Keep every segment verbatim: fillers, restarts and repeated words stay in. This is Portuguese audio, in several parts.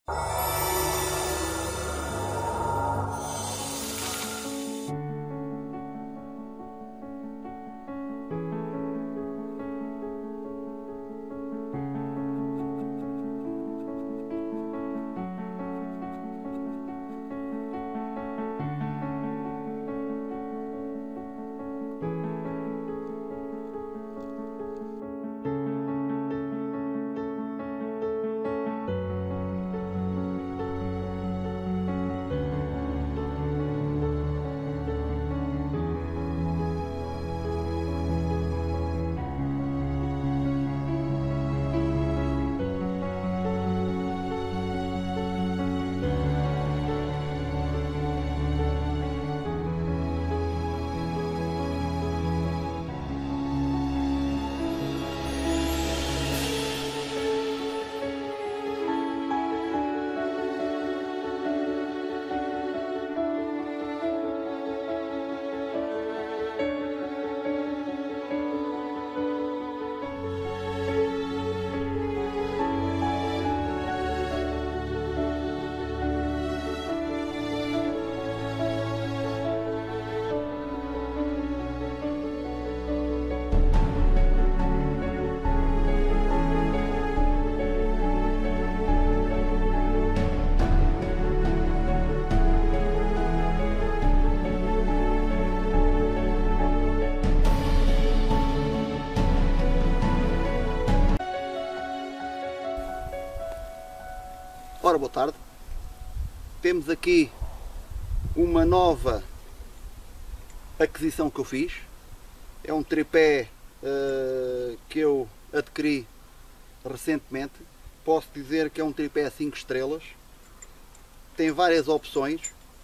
Ora, boa tarde. Temos aqui uma nova aquisição que eu fiz. É um tripé uh, que eu adquiri recentemente. Posso dizer que é um tripé cinco estrelas. Tem várias opções.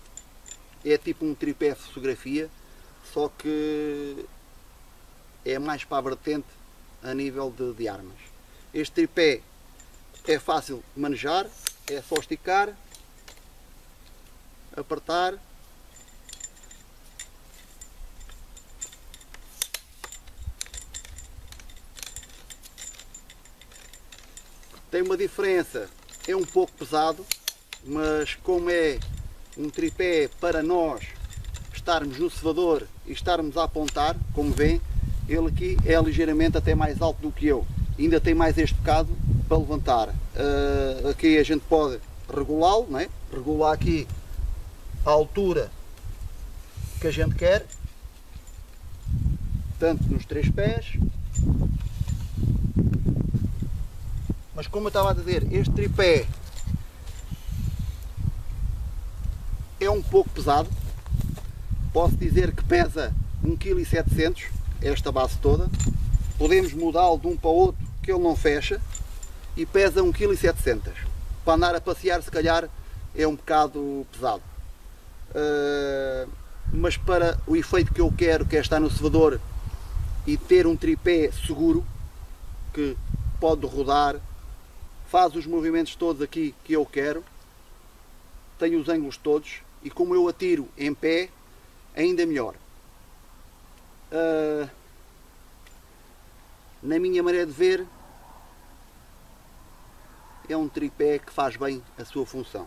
É tipo um tripé de fotografia, só que é mais para a vertente a nível de, de armas. Este tripé é fácil de manejar. É só esticar, apertar, tem uma diferença, é um pouco pesado, mas como é um tripé para nós estarmos no cevador e estarmos a apontar, como vêem, ele aqui é ligeiramente até mais alto do que eu, ainda tem mais este bocado para levantar. Uh, aqui a gente pode regulá-lo, não é? Regular aqui a altura que a gente quer, tanto nos três pés, mas como eu estava a dizer, este tripé é um pouco pesado. Posso dizer que pesa um vírgula sete quilos, esta base toda. Podemos mudá-lo de um para o outro que ele não fecha. E pesa um vírgula sete quilos. Para andar a passear, se calhar, é um bocado pesado. Uh, mas para o efeito que eu quero, que é estar no cevador e ter um tripé seguro, que pode rodar, faz os movimentos todos aqui que eu quero, tem os ângulos todos, e como eu atiro em pé, ainda melhor. Uh, na minha maneira de ver, é um tripé que faz bem a sua função.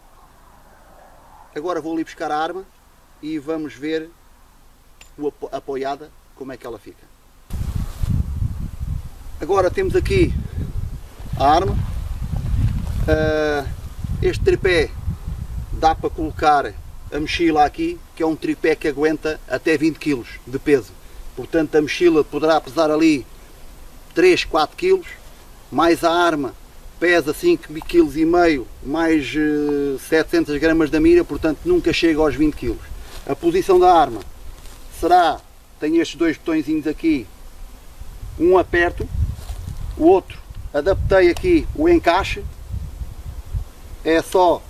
Agora vou ali buscar a arma e vamos ver a apoiada, como é que ela fica. Agora temos aqui a arma. Uh, este tripé dá para colocar a mochila aqui, que é um tripé que aguenta até vinte quilos de peso. Portanto, a mochila poderá pesar ali três, quatro quilos, mais a arma pesa cinco vírgula cinco quilos, mais uh, setecentas gramas da mira, portanto nunca chega aos vinte quilos. A posição da arma será, tem estes dois botõezinhos aqui, um aperto, o outro adaptei aqui o encaixe, é só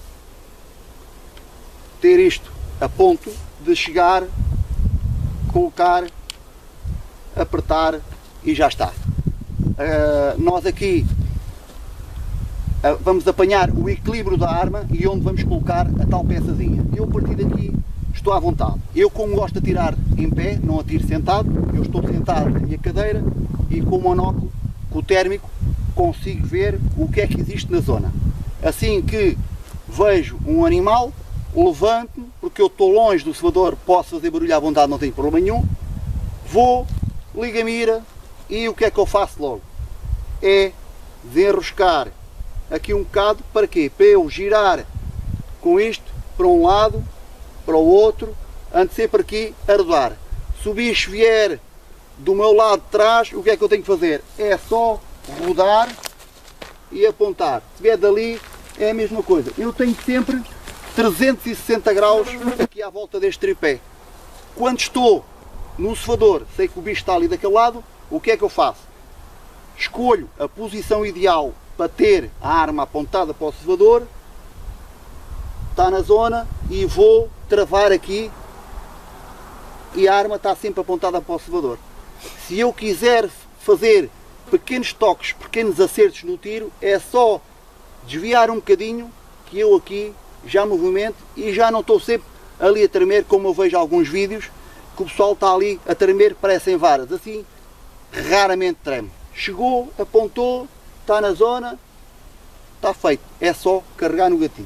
ter isto a ponto de chegar, colocar, apertar e já está. Uh, nós aqui uh, vamos apanhar o equilíbrio da arma e onde vamos colocar a tal peçazinha. Eu a partir daqui estou à vontade. Eu, como gosto de atirar em pé, não atiro sentado, eu estou sentado na minha cadeira e com o monóculo, com o térmico, consigo ver o que é que existe na zona. Assim que vejo um animal, levanto-me, porque eu estou longe do cevador, posso fazer barulho à vontade, não tenho problema nenhum. Vou, ligo a mira e o que é que eu faço logo? É desenroscar aqui um bocado, para quê? Para eu girar com isto para um lado, para o outro, ando sempre aqui a rodar. Se o bicho vier do meu lado de trás, o que é que eu tenho que fazer? É só rodar e apontar. Se vier dali, é a mesma coisa. Eu tenho sempre trezentos e sessenta graus aqui à volta deste tripé. Quando estou no cevador, sei que o bicho está ali daquele lado, o que é que eu faço? Escolho a posição ideal para ter a arma apontada para o cevador, está na zona, e vou travar aqui e a arma está sempre apontada para o cevador. Se eu quiser fazer pequenos toques, pequenos acertos no tiro, é só desviar um bocadinho que eu aqui já movimento e já não estou sempre ali a tremer, como eu vejo alguns vídeos que o pessoal está ali a tremer, parecem varas. Assim, raramente treme. Chegou, apontou, está na zona, está feito. É só carregar no gatilho.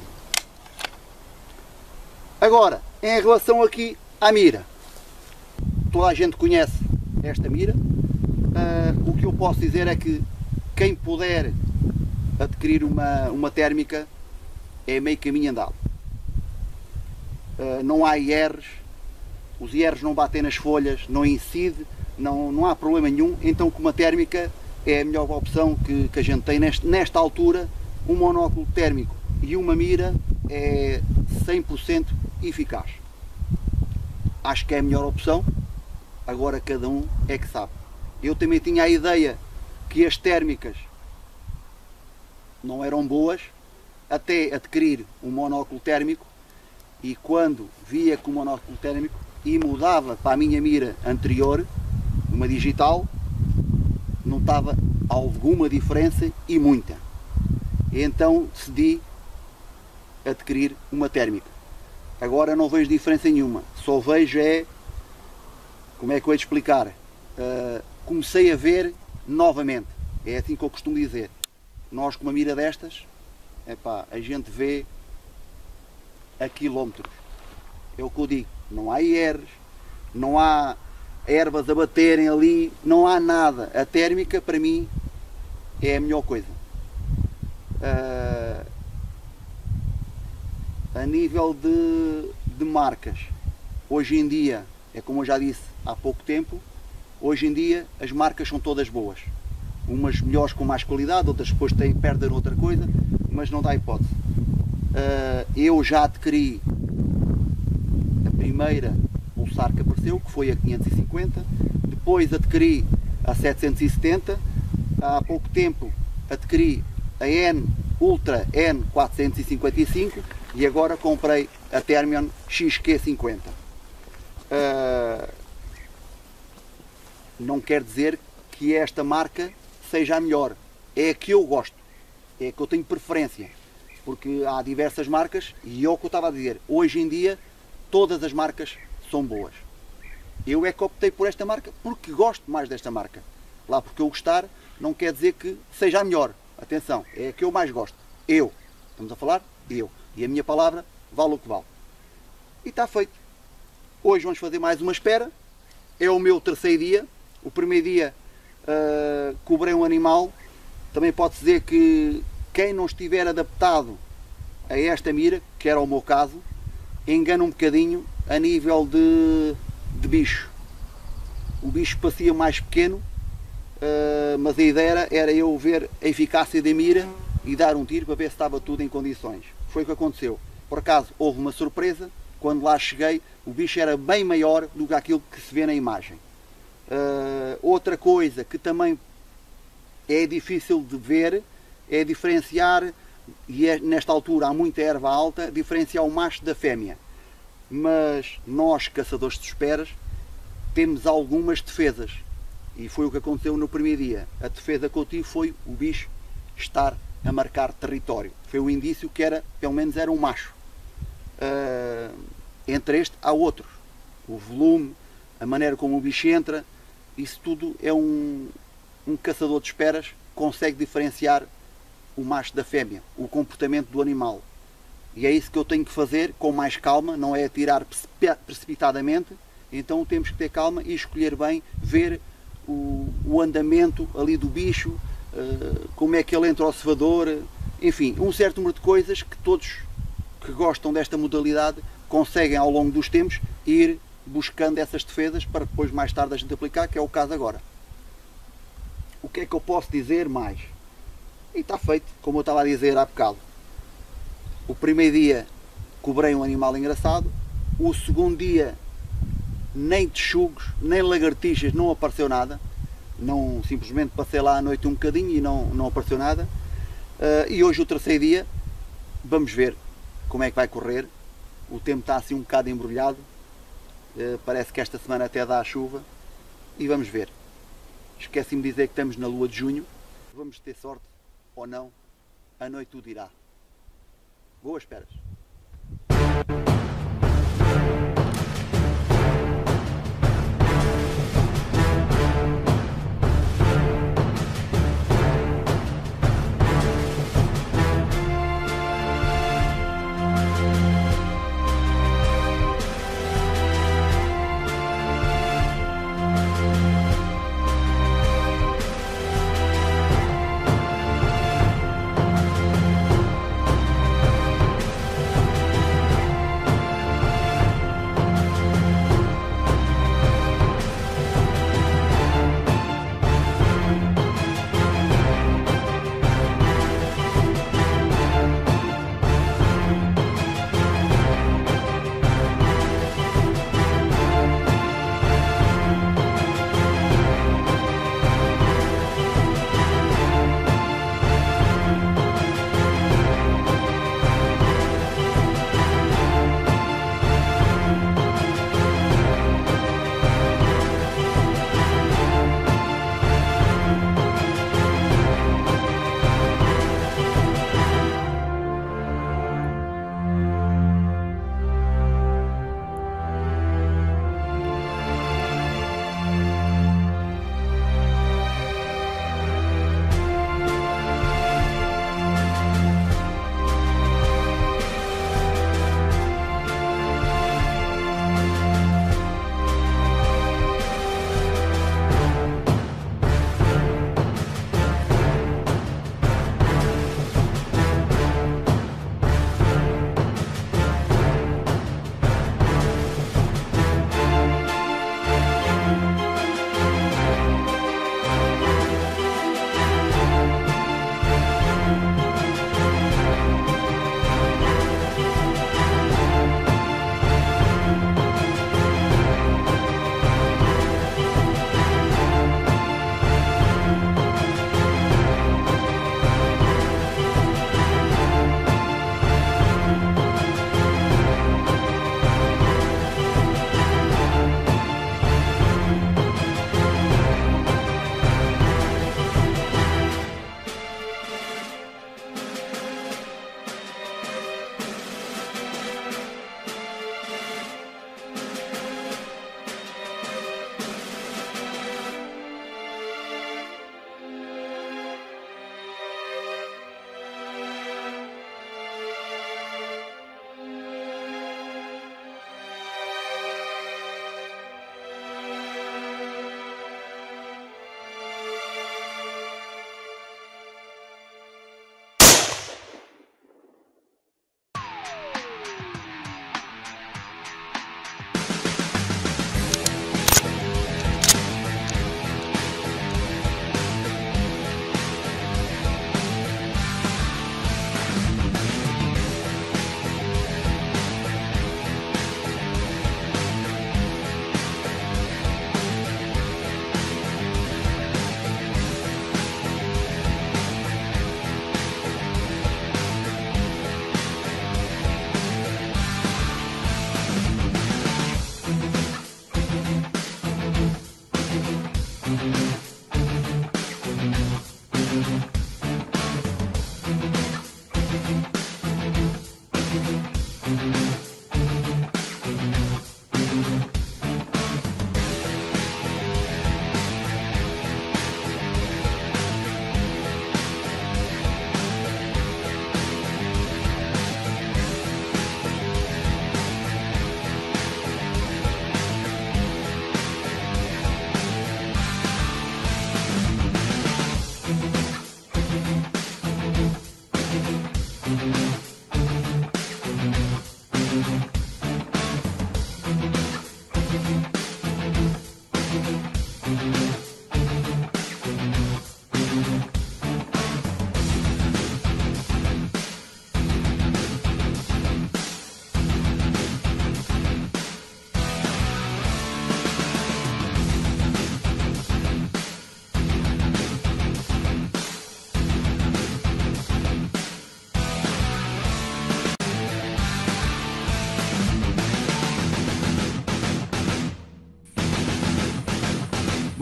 Agora, em relação aqui à mira, toda a gente conhece esta mira. Uh, o que eu posso dizer é que quem puder adquirir uma, uma térmica é meio caminho andado. Uh, não há I Rs, os I Rs não batem nas folhas, não incide, não, não há problema nenhum, então com uma térmica é a melhor opção que, que a gente tem neste, nesta altura. Um monóculo térmico e uma mira é cem por cento eficaz. Acho que é a melhor opção, agora cada um é que sabe. Eu também tinha a ideia que as térmicas não eram boas, até adquirir um monóculo térmico, e quando via com o monóculo térmico e mudava para a minha mira anterior, uma digital, notava alguma diferença e muita. Então decidi adquirir uma térmica. Agora não vejo diferença nenhuma, só vejo é, como é que eu ia te explicar, uh, comecei a ver novamente, é assim que eu costumo dizer, nós com uma mira destas, epá, a gente vê a quilómetros, é o que eu digo, não há I Rs, não há ervas a baterem ali, não há nada. A térmica para mim é a melhor coisa. Uh, a nível de, de marcas, hoje em dia, é como eu já disse há pouco tempo, hoje em dia as marcas são todas boas, umas melhores com mais qualidade, outras depois têm, perdem outra coisa, mas não dá hipótese. Uh, eu já adquiri a primeira Pulsar que apareceu, que foi a quinhentos e cinquenta, depois adquiri a setecentos e setenta, há pouco tempo adquiri a N Ultra N quatrocentos e cinquenta e cinco e agora comprei a Thermion X Q cinquenta. Uh, não quer dizer que esta marca seja a melhor, é a que eu gosto, é a que eu tenho preferência, porque há diversas marcas e é o que eu estava a dizer, hoje em dia todas as marcas são boas. Eu é que optei por esta marca porque gosto mais desta marca. Lá porque eu gostar não quer dizer que seja a melhor. Atenção, é a que eu mais gosto. Eu. Estamos a falar? Eu. E a minha palavra vale o que vale. E está feito. Hoje vamos fazer mais uma espera. É o meu terceiro dia. O primeiro dia uh, cobrei um animal. Também pode-se dizer que quem não estiver adaptado a esta mira, que era o meu caso, engana um bocadinho a nível de, de bicho. O bicho parecia mais pequeno, uh, mas a ideia era, era eu ver a eficácia da mira e dar um tiro para ver se estava tudo em condições. Foi o que aconteceu. Por acaso houve uma surpresa, quando lá cheguei o bicho era bem maior do que aquilo que se vê na imagem. Uh, outra coisa que também é difícil de ver é diferenciar, e é, nesta altura há muita erva alta, diferenciar o macho da fêmea. Mas nós, caçadores de esperas, temos algumas defesas, e foi o que aconteceu no primeiro dia. A defesa que eu tive foi o bicho estar a marcar território, foi um indício que era, pelo menos era um macho. Uh, entre este há outros, o volume, a maneira como o bicho entra, isso tudo é um, um caçador de esperas consegue diferenciar o macho da fêmea, o comportamento do animal. E é isso que eu tenho que fazer com mais calma, não é atirar precipitadamente. Então temos que ter calma e escolher bem, ver o, o andamento ali do bicho, uh, como é que ele entra ao cevador, enfim, um certo número de coisas que todos que gostam desta modalidade conseguem ao longo dos tempos ir buscando essas defesas para depois mais tarde a gente aplicar, que é o caso agora. O que é que eu posso dizer mais? E está feito, como eu estava a dizer há bocado. O primeiro dia cobrei um animal engraçado, o segundo dia nem texugos, nem lagartixas, não apareceu nada, não, simplesmente passei lá à noite um bocadinho e não, não apareceu nada. Uh, e hoje o terceiro dia, vamos ver como é que vai correr. O tempo está assim um bocado embrulhado, uh, parece que esta semana até dá a chuva, e vamos ver. Esqueci-me de dizer que estamos na lua de junho, vamos ter sorte ou não, a noite tudo irá. Boas esperas!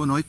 boa noite.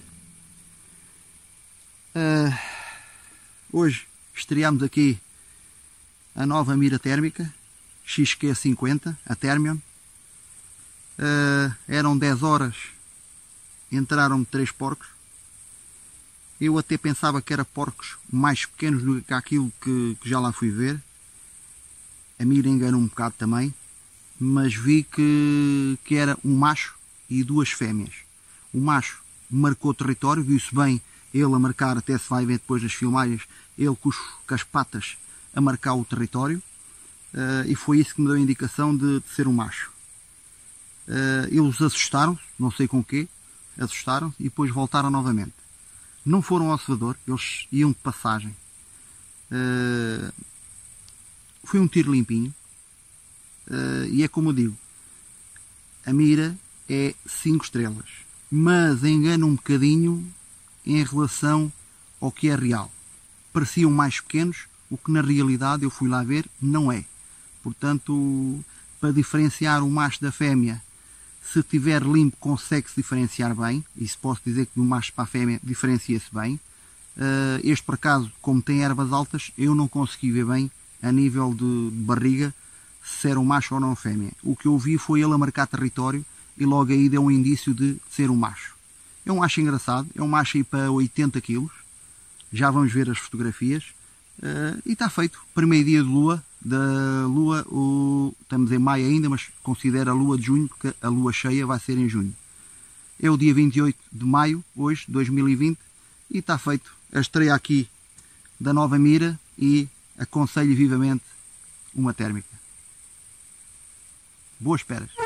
Uh, hoje estreamos aqui a nova mira térmica X Q cinquenta, a Thermion. Uh, eram dez horas, entraram-me três porcos. Eu até pensava que eram porcos mais pequenos do que aquilo que, que já lá fui ver. A mira enganou um bocado também, mas vi que, que era um macho e duas fêmeas. O macho marcou o território, viu-se bem ele a marcar, até se vai ver depois das filmagens, ele com, os, com as patas a marcar o território, uh, e foi isso que me deu a indicação de, de ser um macho. Uh, eles assustaram-se, não sei com o quê, assustaram-se e depois voltaram novamente. Não foram ao cevador, eles iam de passagem. Uh, foi um tiro limpinho, uh, e é como eu digo, a mira é cinco estrelas, mas engana um bocadinho em relação ao que é real. Pareciam mais pequenos, o que na realidade eu fui lá ver, não é. Portanto, para diferenciar o macho da fêmea, se estiver limpo consegue-se diferenciar bem, isso posso dizer que do macho para a fêmea diferencia-se bem. Este por acaso, como tem ervas altas, eu não consegui ver bem a nível de barriga se era um macho ou não fêmea. O que eu vi foi ele a marcar território e logo aí deu um indício de ser um macho. É um macho engraçado, é um macho aí para oitenta quilos, já vamos ver as fotografias, uh, e está feito. Primeiro dia de lua, da lua, o, estamos em maio ainda, mas considera a lua de junho, porque a lua cheia vai ser em junho. É o dia vinte e oito de maio, hoje, dois mil e vinte, e está feito a estreia aqui da nova mira e aconselho vivamente uma térmica. Boas esperas!